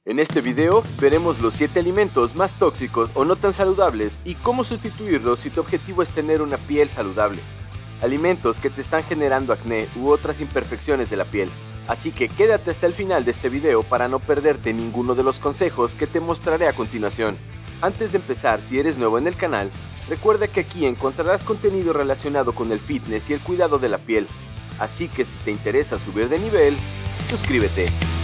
En este video veremos los 7 alimentos más tóxicos o no tan saludables y cómo sustituirlos si tu objetivo es tener una piel saludable. Alimentos que te están generando acné u otras imperfecciones de la piel. Así que quédate hasta el final de este video para no perderte ninguno de los consejos que te mostraré a continuación. Antes de empezar, si eres nuevo en el canal, recuerda que aquí encontrarás contenido relacionado con el fitness y el cuidado de la piel. Así que si te interesa subir de nivel, suscríbete.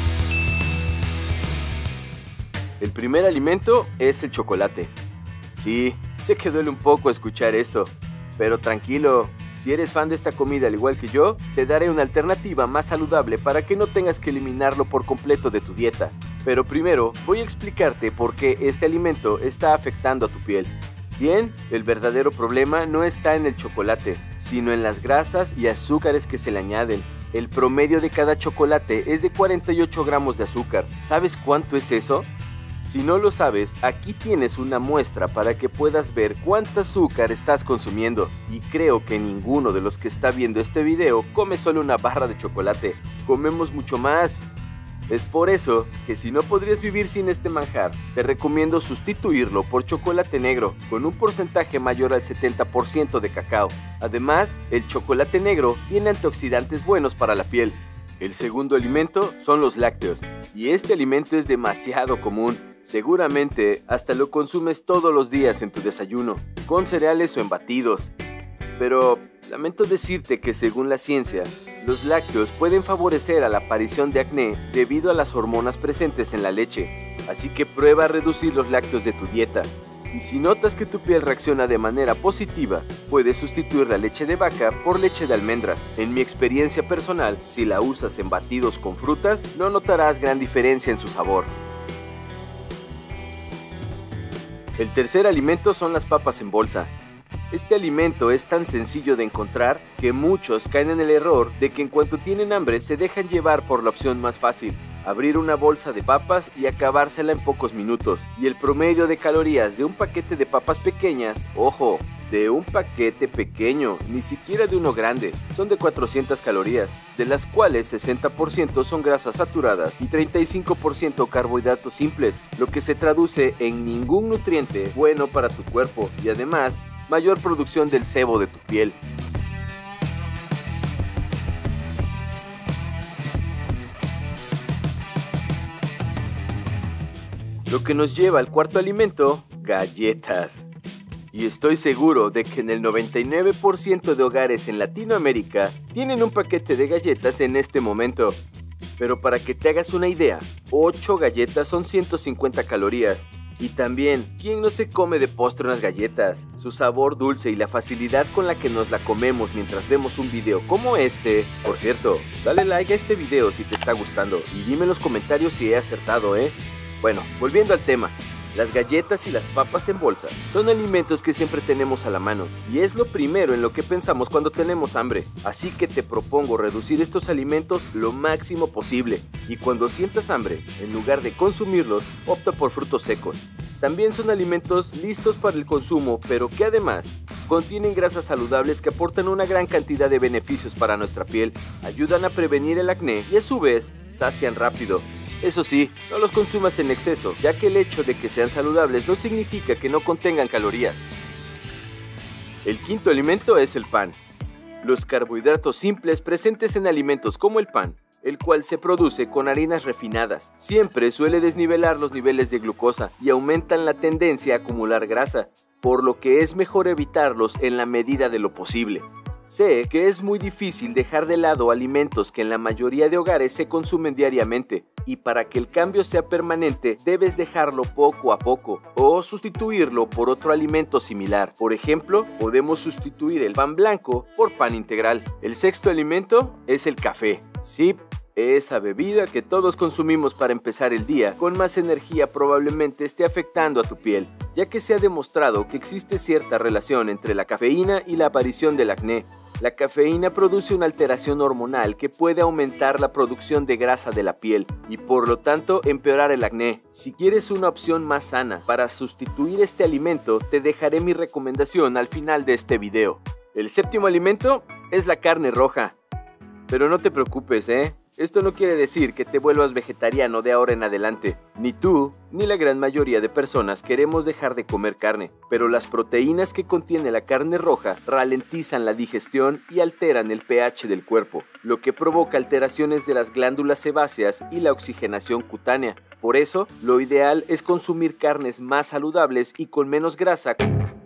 El primer alimento es el chocolate. Sí, sé que duele un poco escuchar esto, pero tranquilo, si eres fan de esta comida al igual que yo, te daré una alternativa más saludable para que no tengas que eliminarlo por completo de tu dieta. Pero primero, voy a explicarte por qué este alimento está afectando a tu piel. Bien, el verdadero problema no está en el chocolate, sino en las grasas y azúcares que se le añaden. El promedio de cada chocolate es de 48 gramos de azúcar. ¿Sabes cuánto es eso? Si no lo sabes, aquí tienes una muestra para que puedas ver cuánto azúcar estás consumiendo. Y creo que ninguno de los que está viendo este video come solo una barra de chocolate. Comemos mucho más. Es por eso que si no podrías vivir sin este manjar, te recomiendo sustituirlo por chocolate negro, con un porcentaje mayor al 70% de cacao. Además, el chocolate negro tiene antioxidantes buenos para la piel. El segundo alimento son los lácteos, y este alimento es demasiado común. Seguramente hasta lo consumes todos los días en tu desayuno, con cereales o en batidos. Pero lamento decirte que según la ciencia, los lácteos pueden favorecer a la aparición de acné debido a las hormonas presentes en la leche. Así que prueba a reducir los lácteos de tu dieta. Y si notas que tu piel reacciona de manera positiva, puedes sustituir la leche de vaca por leche de almendras. En mi experiencia personal, si la usas en batidos con frutas, no notarás gran diferencia en su sabor. El tercer alimento son las papas en bolsa. Este alimento es tan sencillo de encontrar que muchos caen en el error de que en cuanto tienen hambre se dejan llevar por la opción más fácil, abrir una bolsa de papas y acabársela en pocos minutos. Y el promedio de calorías de un paquete de papas pequeñas, ojo, de un paquete pequeño, ni siquiera de uno grande, son de 400 calorías, de las cuales 60% son grasas saturadas y 35% carbohidratos simples, lo que se traduce en ningún nutriente bueno para tu cuerpo y además mayor producción del sebo de tu piel. Lo que nos lleva al cuarto alimento, galletas. Y estoy seguro de que en el 99% de hogares en Latinoamérica tienen un paquete de galletas en este momento. Pero para que te hagas una idea, 8 galletas son 150 calorías. Y también, ¿quién no se come de postre unas galletas? Su sabor dulce y la facilidad con la que nos la comemos mientras vemos un video como este. Por cierto, dale like a este video si te está gustando y dime en los comentarios si he acertado, Bueno, volviendo al tema. Las galletas y las papas en bolsa son alimentos que siempre tenemos a la mano y es lo primero en lo que pensamos cuando tenemos hambre. Así que te propongo reducir estos alimentos lo máximo posible y cuando sientas hambre, en lugar de consumirlos, opta por frutos secos. También son alimentos listos para el consumo, pero que además contienen grasas saludables que aportan una gran cantidad de beneficios para nuestra piel, ayudan a prevenir el acné y a su vez sacian rápido. Eso sí, no los consumas en exceso, ya que el hecho de que sean saludables no significa que no contengan calorías. El quinto alimento es el pan. Los carbohidratos simples presentes en alimentos como el pan, el cual se produce con harinas refinadas, siempre suele desnivelar los niveles de glucosa y aumentan la tendencia a acumular grasa, por lo que es mejor evitarlos en la medida de lo posible. Sé que es muy difícil dejar de lado alimentos que en la mayoría de hogares se consumen diariamente, y para que el cambio sea permanente debes dejarlo poco a poco o sustituirlo por otro alimento similar. Por ejemplo, podemos sustituir el pan blanco por pan integral. El sexto alimento es el café. Sí, esa bebida que todos consumimos para empezar el día con más energía probablemente esté afectando a tu piel, ya que se ha demostrado que existe cierta relación entre la cafeína y la aparición del acné. La cafeína produce una alteración hormonal que puede aumentar la producción de grasa de la piel y por lo tanto empeorar el acné. Si quieres una opción más sana para sustituir este alimento, te dejaré mi recomendación al final de este video. El séptimo alimento es la carne roja. Pero no te preocupes, Esto no quiere decir que te vuelvas vegetariano de ahora en adelante. Ni tú, ni la gran mayoría de personas queremos dejar de comer carne, pero las proteínas que contiene la carne roja ralentizan la digestión y alteran el pH del cuerpo, lo que provoca alteraciones de las glándulas sebáceas y la oxigenación cutánea. Por eso, lo ideal es consumir carnes más saludables y con menos grasa.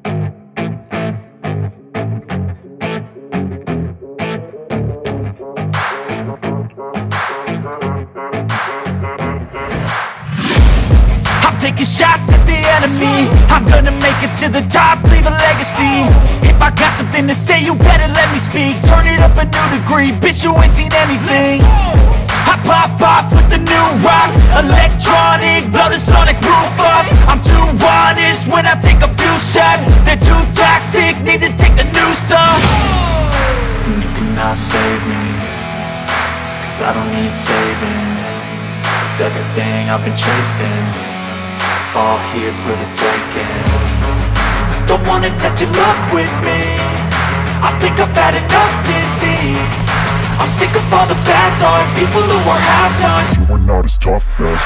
Taking shots at the enemy. I'm gonna make it to the top, leave a legacy. If I got something to say, you better let me speak. Turn it up a new degree, bitch, you ain't seen anything. I pop off with the new rock, electronic, blow the sonic roof up. I'm too honest when I take a few shots. They're too toxic, need to take a new song. And you cannot save me, 'cause I don't need saving. It's everything I've been chasing, all here for the taking. Don't wanna test your luck with me, I think I've had enough disease. I'm sick of all the bad thoughts, people who are half-nots. You are not as tough as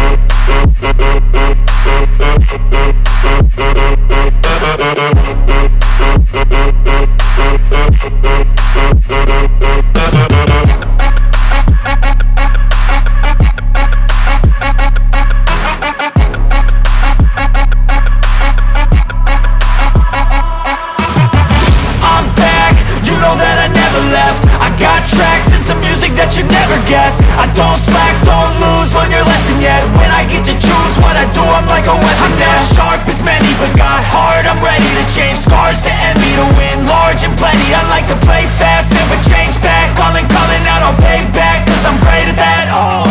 I don't slack, don't lose, learn your lesson yet. When I get to choose what I do, I'm like a weapon. I'm not sharp as many, but got heart, I'm ready to change. Scars to envy, to win large and plenty. I like to play fast, never change back. Calling out, I'll pay back, 'cause I'm great at that. Oh,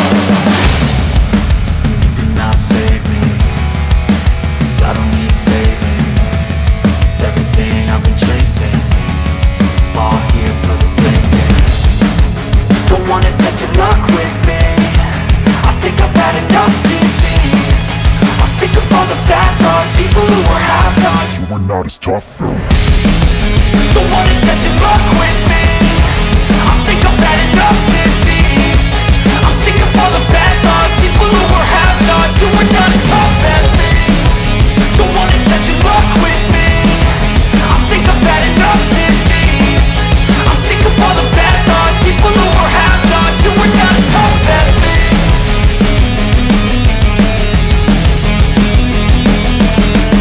you cannot save me, 'cause I don't need saving. It's everything I've been chasing, all here for the taking. Don't wanna test your luck with me, I think I've had enough disease. I'm sick of all the bad thoughts, people who are half-nots. you are not as tough as